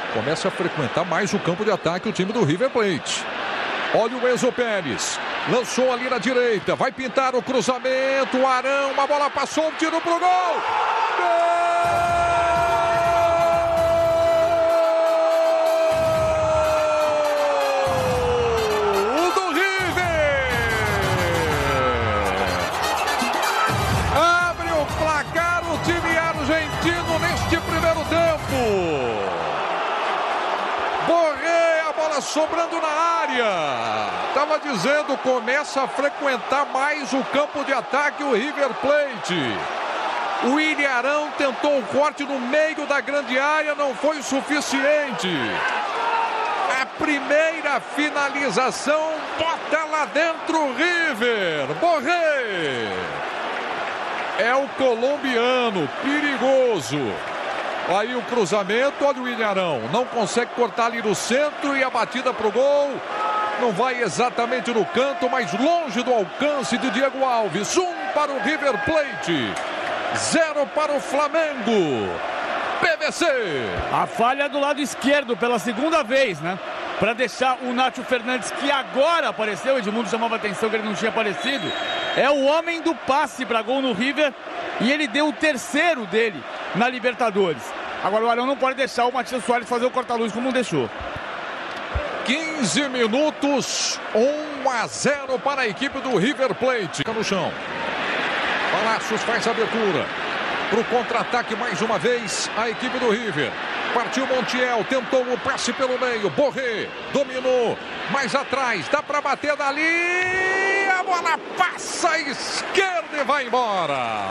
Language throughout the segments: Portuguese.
Começa a frequentar mais o campo de ataque o time do River Plate. Olha o Enzo Pérez. Lançou ali na direita. Vai pintar o cruzamento. O Arão. Uma bola passou. Um tiro pro gol. Gol! Neste primeiro tempo, Borré, a bola sobrando na área. Estava dizendo, começa a frequentar mais o campo de ataque o River Plate. O William Arão tentou um corte no meio da grande área, não foi o suficiente. A primeira finalização, bota lá dentro o River. Borré. É o colombiano, perigoso. Aí o cruzamento, olha o Ilharão. Não consegue cortar ali no centro e a batida pro gol. Não vai exatamente no canto, mas longe do alcance de Diego Alves. 1 para o River Plate, 0 para o Flamengo. PVC. A falha do lado esquerdo pela segunda vez, né? Para deixar o Nacho Fernandes, que agora apareceu, Edmundo chamava a atenção que ele não tinha aparecido. É o homem do passe para gol no River e ele deu o terceiro dele na Libertadores. Agora o Arão não pode deixar o Matias Soares fazer o corta-luz como deixou. 15 minutos, 1-0 para a equipe do River Plate. Fica no chão. Palacios faz a abertura. Para o contra-ataque mais uma vez a equipe do River. Partiu Montiel, tentou o passe pelo meio. Borré dominou, mais atrás, dá para bater dali. A bola passa à esquerda e vai embora.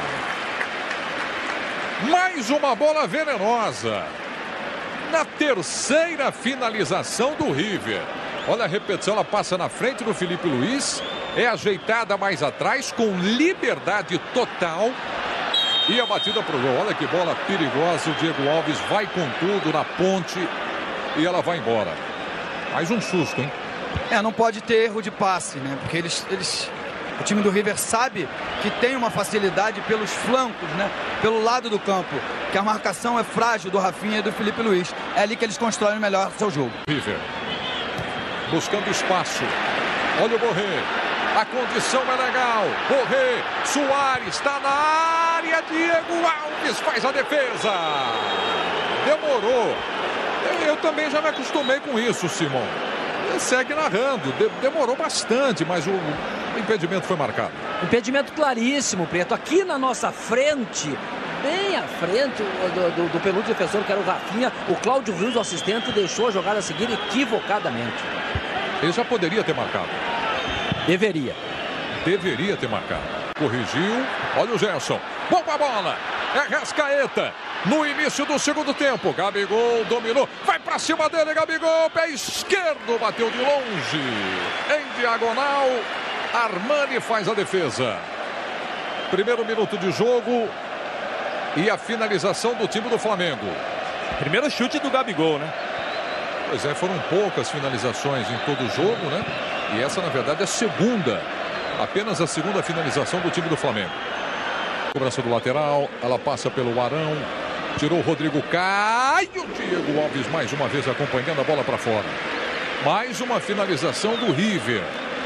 Mais uma bola venenosa. Na terceira finalização do River. Olha a repetição, ela passa na frente do Felipe Luiz. É ajeitada mais atrás, com liberdade total. E a batida pro gol. Olha que bola perigosa. O Diego Alves vai com tudo na ponte. E ela vai embora. Mais um susto, hein? Não pode ter erro de passe, né? Porque o time do River sabe que tem uma facilidade pelos flancos, né? Pelo lado do campo. Que a marcação é frágil do Rafinha e do Felipe Luiz. É ali que eles constroem melhor seu jogo. River buscando espaço. Olha o Borré. A condição é legal. Borré, Soares está na área. Diego Alves faz a defesa. Demorou. Eu também já me acostumei com isso, Simão. Segue narrando. Demorou bastante, mas o impedimento foi marcado. Impedimento claríssimo, Preto. Aqui na nossa frente, bem à frente do penúltimo defensor, que era o Rafinha, o Cláudio Rios, o assistente, deixou a jogada seguir equivocadamente. Ele já poderia ter marcado. Deveria ter marcado. Corrigiu. Olha o Gerson. Boa bola. É Rascaeta. No início do segundo tempo. Gabigol dominou. Vai pra cima dele, Gabigol. Pé esquerdo. Bateu de longe. Em diagonal. Armani faz a defesa. Primeiro minuto de jogo. E a finalização do time do Flamengo. Primeiro chute do Gabigol, né? Pois é, foram poucas finalizações em todo o jogo, né? E essa, na verdade, é a segunda. Apenas a segunda finalização do time do Flamengo. Cobrança do lateral. Ela passa pelo Arão. Tirou o Rodrigo Caio. O Diego Alves mais uma vez acompanhando a bola para fora. Mais uma finalização do River.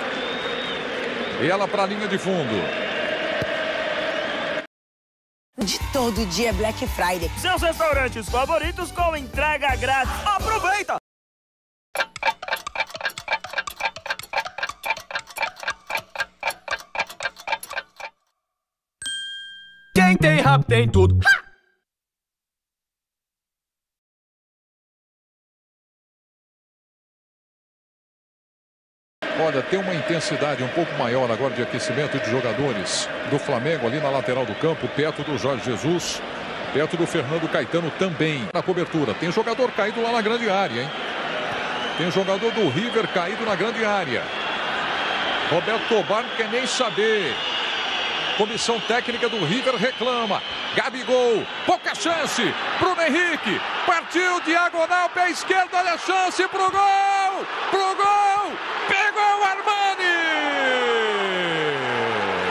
E ela para a linha de fundo. De todo dia Black Friday. Seus restaurantes favoritos com entrega grátis. Aproveita! Quem tem rap tem tudo. Olha, tem uma intensidade um pouco maior agora de aquecimento de jogadores do Flamengo ali na lateral do campo, perto do Jorge Jesus, perto do Fernando Caetano também. Na cobertura, tem jogador caído lá na grande área, hein? Tem jogador do River caído na grande área. Roberto Tobar não quer nem saber. Comissão técnica do River reclama. Gabigol, pouca chance. Bruno Henrique, partiu, diagonal, pé esquerdo, olha a chance pro gol! Pro gol! Pegou o Armani!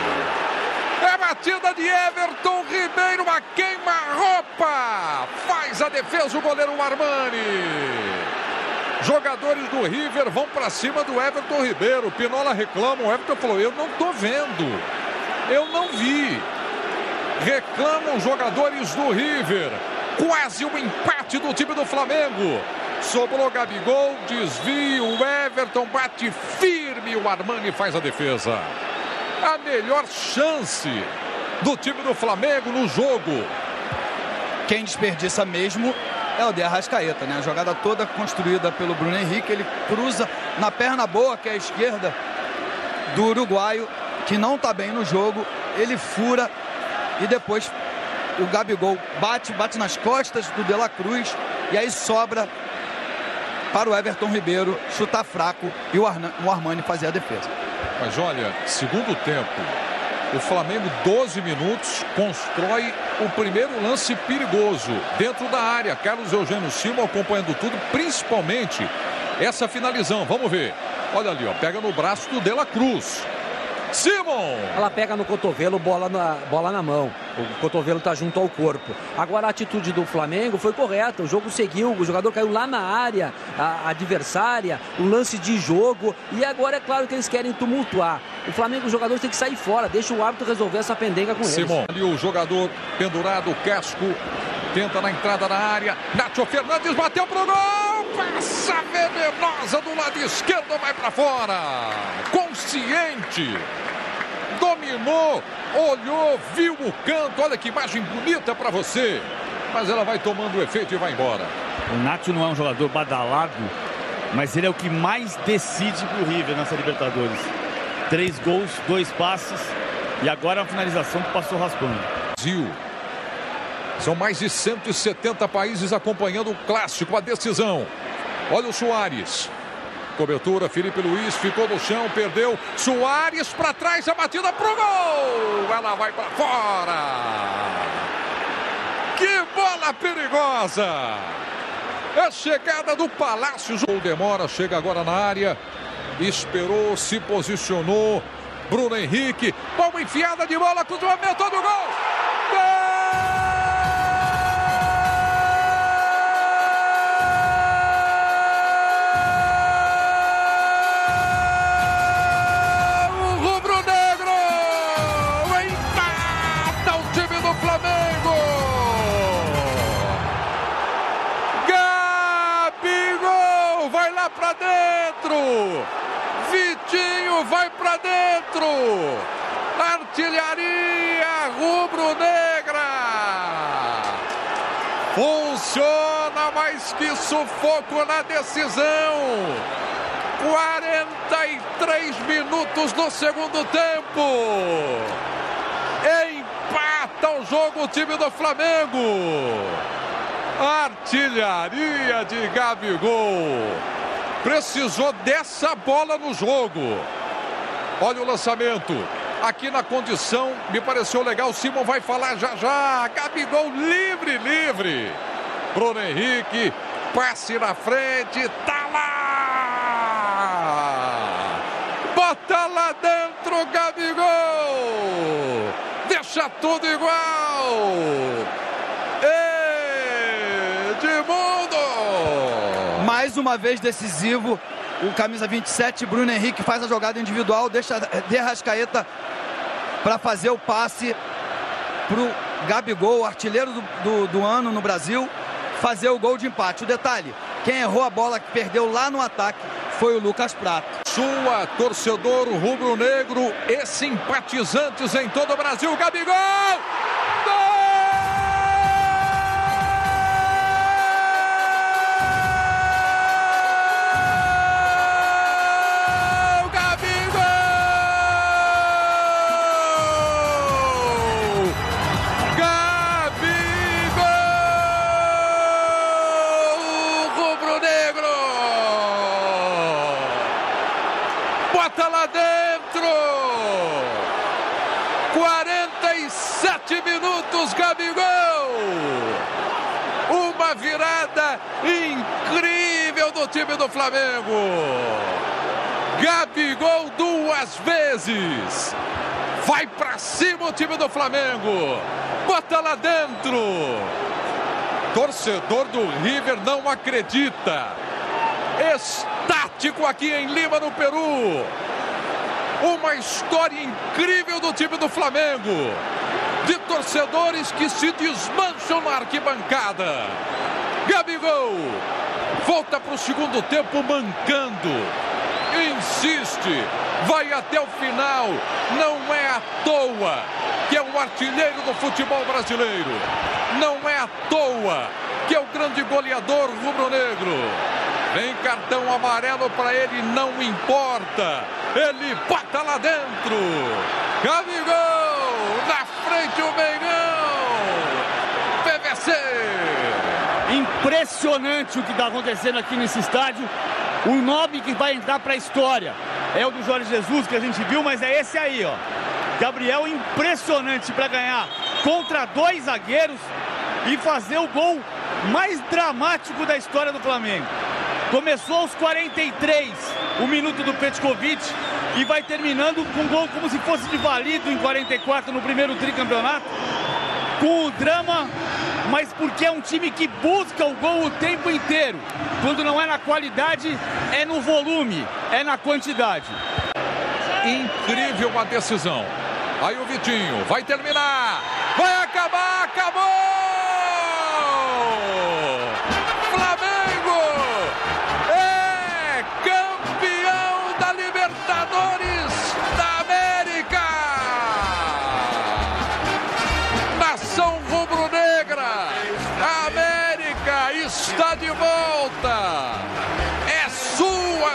É batida de Everton Ribeiro, uma queima-roupa! Faz faz a defesa o goleiro Armani. Jogadores do River vão para cima do Everton Ribeiro. Pinola reclama, o Everton falou, eu não tô vendo, eu não vi. Reclamam os jogadores do River. Quase um empate do time do Flamengo. Sobrou Gabigol, desvio, o Everton bate firme, o Armani faz a defesa. A melhor chance do time do Flamengo no jogo. Quem desperdiça mesmo é o de Arrascaeta, né? A jogada toda construída pelo Bruno Henrique, ele cruza na perna boa, que é a esquerda do uruguaio, que não está bem no jogo, ele fura e depois o Gabigol bate nas costas do De La Cruz e aí sobra para o Everton Ribeiro chutar fraco e o Armani fazer a defesa. Mas olha, segundo tempo, o Flamengo 12 minutos constrói o primeiro lance perigoso dentro da área. Carlos Eugênio Silva acompanhando tudo, principalmente essa finalização. Vamos ver. Olha ali, ó, pega no braço do De La Cruz. Simon! Ela pega no cotovelo, bola na mão. O cotovelo está junto ao corpo. Agora a atitude do Flamengo foi correta. O jogo seguiu, o jogador caiu lá na área adversária, um lance de jogo. E agora é claro que eles querem tumultuar. O Flamengo, os jogadores têm que sair fora. Deixa o árbitro resolver essa pendenga com Simon. Ali o jogador pendurado, Casco, tenta na entrada da área. Nacho Fernandes bateu pro gol. Passa venenosa do lado esquerdo, vai para fora. Consciente. Dominou, olhou, viu o canto. Olha que imagem bonita para você. Mas ela vai tomando o efeito e vai embora. O Nacho não é um jogador badalado, mas ele é o que mais decide pro River nessa Libertadores. 3 gols, 2 passes e agora a finalização que passou raspando. Brasil. São mais de 170 países acompanhando o clássico, a decisão. Olha o Soares. Cobertura, Felipe Luiz ficou no chão, perdeu. Soares para trás, a batida pro gol. Ela vai para fora. Que bola perigosa. É chegada do Palácio. O demora, chega agora na área. Esperou, se posicionou. Bruno Henrique. Palma enfiada de bola, cruzamento do gol. Gol! Para dentro, Vitinho vai para dentro, artilharia rubro-negra, funciona mais que sufoco na decisão, 43 minutos do segundo tempo, empata o jogo o time do Flamengo, artilharia de Gabigol. Precisou dessa bola no jogo. Olha o lançamento. Aqui na condição, me pareceu legal. Simon vai falar já já. Gabigol livre. Bruno Henrique, passe na frente. Tá lá. Bota lá dentro, Gabigol. Deixa tudo igual. Edmundo. Mais uma vez decisivo, o camisa 27, Bruno Henrique, faz a jogada individual, deixa de Arrascaeta para fazer o passe para o Gabigol, artilheiro do ano no Brasil, fazer o gol de empate. O detalhe, quem errou a bola que perdeu lá no ataque foi o Lucas Prato. Sua torcedor rubro-negro e simpatizantes em todo o Brasil, Gabigol! Gol! Bota lá dentro! 47 minutos, Gabigol! Uma virada incrível do time do Flamengo! Gabigol 2 vezes! Vai pra cima o time do Flamengo! Bota lá dentro! Torcedor do River não acredita. Estático aqui em Lima, no Peru. Uma história incrível do time do Flamengo. De torcedores que se desmancham na arquibancada. Gabigol volta para o segundo tempo mancando. Insiste, vai até o final. Não é à toa que é um artilheiro do futebol brasileiro. Não é à toa que é o grande goleador rubro-negro. Vem cartão amarelo para ele, não importa. Ele bota lá dentro. Gabigol, na frente o Mengão. PVC. Impressionante o que está acontecendo aqui nesse estádio. O nome que vai entrar para a história é o do Jorge Jesus, que a gente viu, mas é esse aí, ó. Gabriel, impressionante para ganhar contra 2 zagueiros e fazer o gol mais dramático da história do Flamengo. Começou aos 43, o minuto do Petkovic, e vai terminando com um gol como se fosse de válido em 44 no primeiro tricampeonato. Com o drama, mas porque é um time que busca o gol o tempo inteiro. Quando não é na qualidade, é no volume, é na quantidade. Incrível a decisão. Aí o Vitinho vai terminar. Vai acabar, acabou! Flamengo é campeão da Libertadores da América. Nação rubro-negra, a América está de volta. É sua.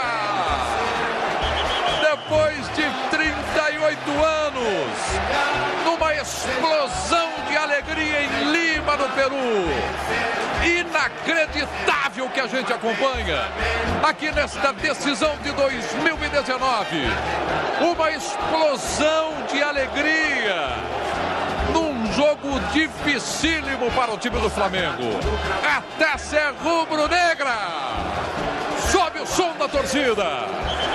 Depois de 38 anos, numa explosão de alegria em Lima, no Peru. Inacreditável que a gente acompanha aqui nesta decisão de 2019. Uma explosão de alegria num jogo dificílimo para o time do Flamengo. A taça é rubro-negra. Sobe o som da torcida.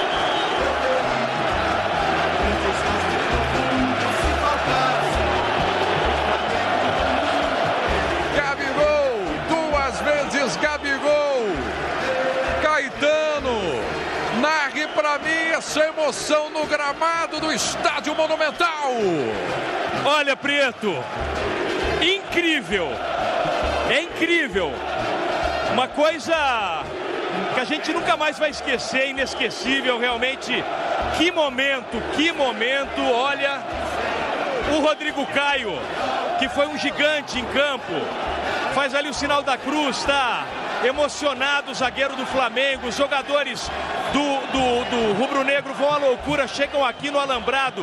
Gabigol, Caetano, narre para mim essa emoção no gramado do Estádio Monumental. Olha, Preto, incrível, é incrível, uma coisa que a gente nunca mais vai esquecer, inesquecível realmente. Que momento, olha, o Rodrigo Caio, que foi um gigante em campo, faz ali o sinal da cruz, tá emocionado o zagueiro do Flamengo. Os jogadores do rubro-negro vão à loucura, chegam aqui no Alambrado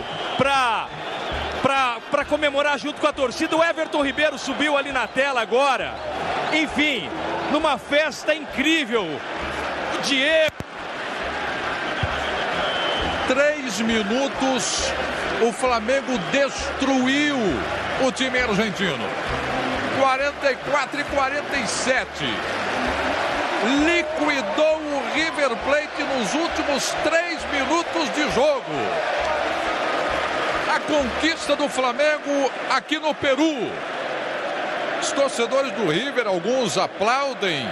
para comemorar junto com a torcida. O Everton Ribeiro subiu ali na tela agora. Enfim, numa festa incrível. O Diego. 3 minutos, o Flamengo destruiu o time argentino. 44 e 47. Liquidou o River Plate nos últimos 3 minutos de jogo. A conquista do Flamengo aqui no Peru. Os torcedores do River, alguns aplaudem.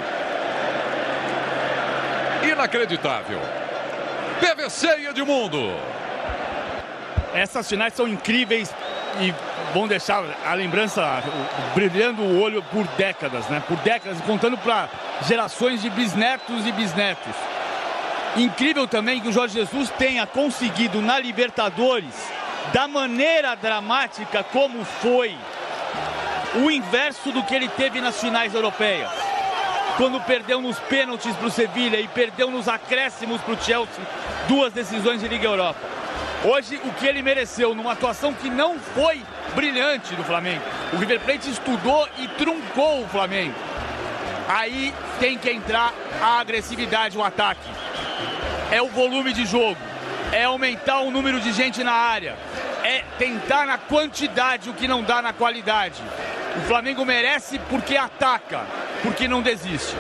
Inacreditável. PVC e Edmundo. Essas finais são incríveis e vão deixar a lembrança brilhando o olho por décadas, né? Por décadas, contando para gerações de bisnetos e bisnetos. Incrível também que o Jorge Jesus tenha conseguido na Libertadores, da maneira dramática como foi, o inverso do que ele teve nas finais europeias. Quando perdeu nos pênaltis para o Sevilha e perdeu nos acréscimos para o Chelsea, 2 decisões de Liga Europa. Hoje, o que ele mereceu numa atuação que não foi brilhante do Flamengo. O River Plate estudou e truncou o Flamengo. Aí tem que entrar a agressividade, o ataque. É o volume de jogo. É aumentar o número de gente na área. É tentar na quantidade o que não dá na qualidade. O Flamengo merece porque ataca, porque não desiste.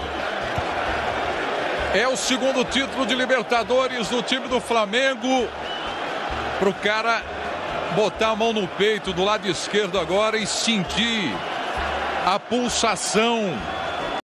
É o segundo título de Libertadores do time do Flamengo. Pro cara botar a mão no peito do lado esquerdo agora e sentir a pulsação